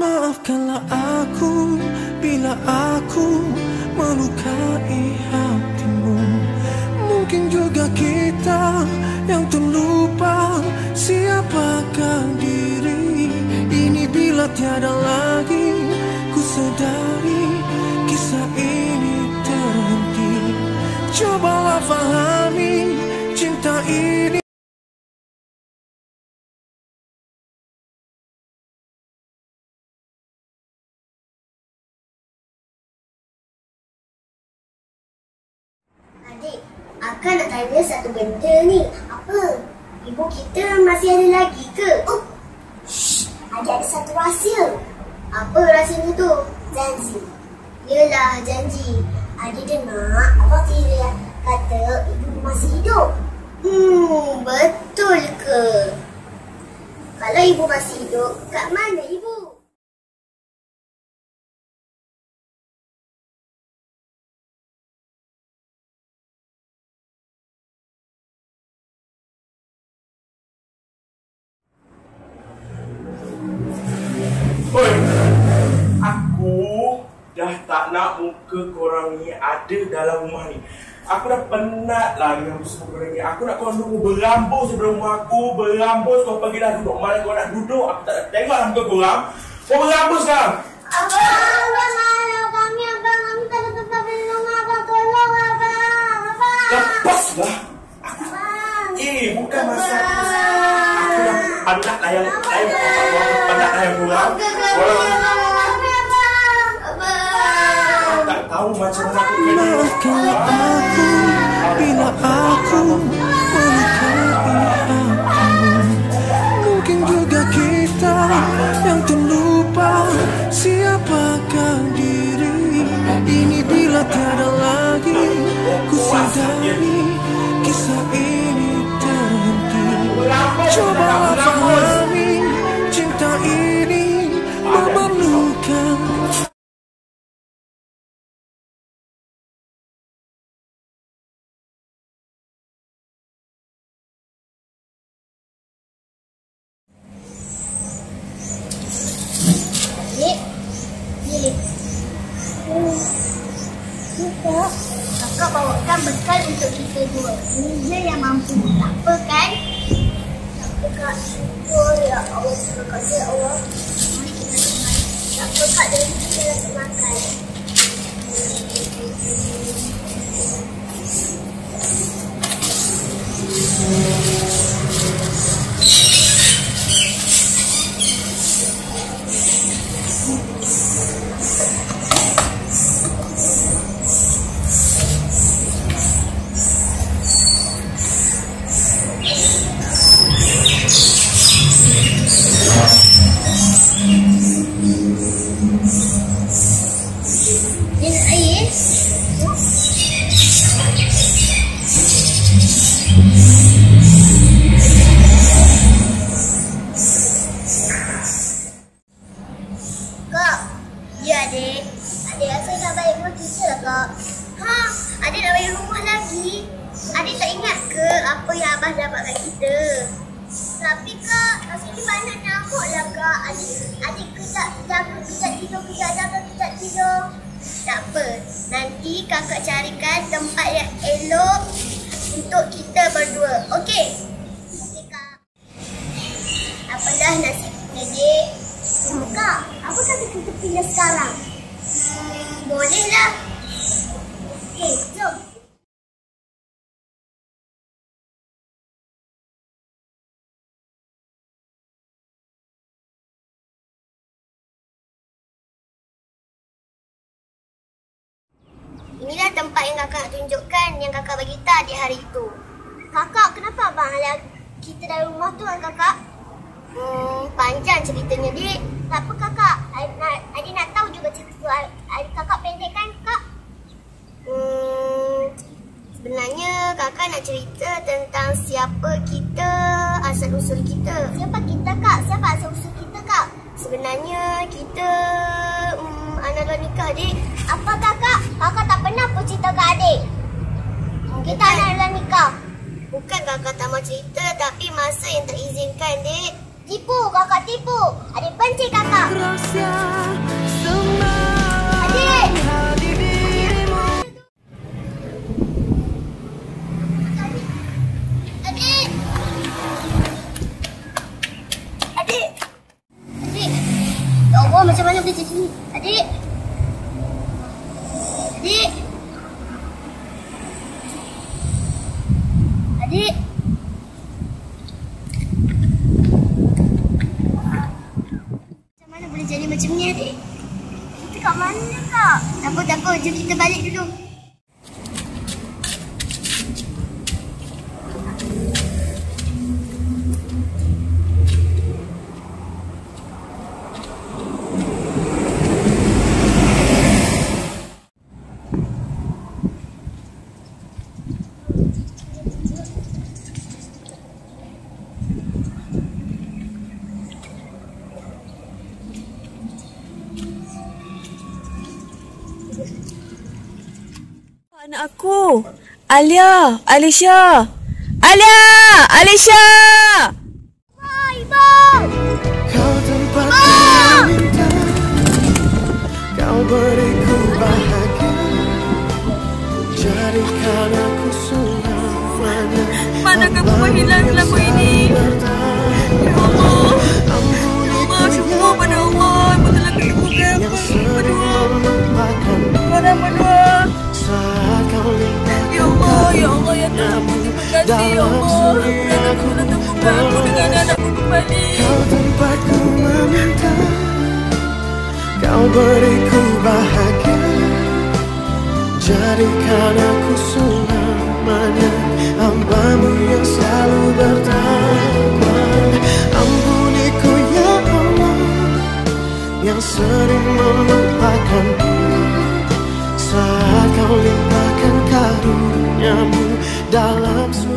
Maafkanlah aku bila aku melukai hatimu. Mungkin juga kita yang terlupa siapakah diri ini. Bila tiada lagi ku sadari kisah ini terhenti. Cobalah fahami cinta ini. Adik, Akak nak tanya satu benda ni. Apa? Ibu kita masih ada lagi ke? Oh, shh, adik ada satu rahsia. Apa rahsianya tu? Janji. Yelah, janji. Adik dengar abang Tira kata ibu masih hidup. Betul ke? Kalau ibu masih hidup, kat mana ibu? Oi, aku dah tak nak muka korang ni ada dalam rumah ni. Aku dah penat lah dengan semua korang ni. Aku nak korang duduk berambus sebelum rumah aku. Berambus, kau pergilah duduk mana kau nak duduk. Aku tak nak tengok lah muka korang. Kau berambus lah. Abang, malam kami abang. Kami tak ada tempat belum abang. Tolong abang. Lepaslah. Bukan masalah. Aku dah penat lah yang lain. Penat lah yang korang. Tak tahu macam mana aku kena. Maafkanlah aku bila aku melukai hatimu. Mungkin juga kita yang terlupa siapakah diri ini. Bila tiada lagi ku sadari kisah ini terhenti. Cobalah fahami cinta ini memerlukan. Kakak bawakan bekal untuk kita dua. Ini je yang mampu. Tak apa kan? Tak apa kak. Syukur ya Allah. Terima kasih ya Allah. Mari kita makan. Tak apa kak. Dari kita nak makan. Adik rasa dah balik rumah kita lah kak. Adik nak balik rumah lagi. Adik tak ingat ke apa yang abah dapat kat kita? Tapi kak, kat sini banyak nyamuk lah kak. Adik kejap jaga, kejap tidur, kejap jaga, kejap tidur. Tak apa, nanti kakak carikan tempat yang elok untuk kita berdua. Okey? Okey kak. Apa dah nasi adik? Kak, apa kata kita pilih sekarang? Bolehlah. Okey, jom. Inilah tempat yang kakak tunjukkan, yang kakak bagi tahu di hari itu. Kakak, kenapa abang halang kita dari rumah tu kan kakak? Panjang ceritanya, dik. Tak apa kakak, adik nak tahu juga cerita tu. Adik kakak pendek kan kak? Sebenarnya kakak nak cerita tentang siapa kita, asal usul kita. Siapa kita kak? Siapa asal usul kita kak? Sebenarnya kita anak dah nikah, dik. Apa kakak? Kakak tak pernah pun cerita kat adik. Kita anak dah nikah. Bukan kakak tak mau cerita, tapi masa yang tak izinkan, dik. tipu, kakak tipu. Adik benci kakak. Rahsia semalam Adik. hati dirimu. Adik. Adik. Adik. Ya Allah, macam mana boleh jadi ni? Adik. Adik. Adik. Macam mana boleh jadi macam ni, adik? Kita kat mana, Kak? Takut, jom kita balik dulu. Anak aku, Alisha. Ibu! Kau tempatku minta, kau beriku bahagia, jadikan aku selamanya. Mana kamu menghilang lagu ini? Ya Allah, syukur pada Allah. Ibu telah ketemukan berdua. Saat kau Ya Allah, ya Tuhan, terima kasih ya Allah. Dan aku telah temukan aku dengan anakku kembali. kau tempatku meminta, kau beriku bahagia, jadikan aku selamanya hamba-Mu yang selalu bertakwa. Ampuniku ya Allah, yang sering melupakanku, saat kau limpahkan karunia-Mu dalam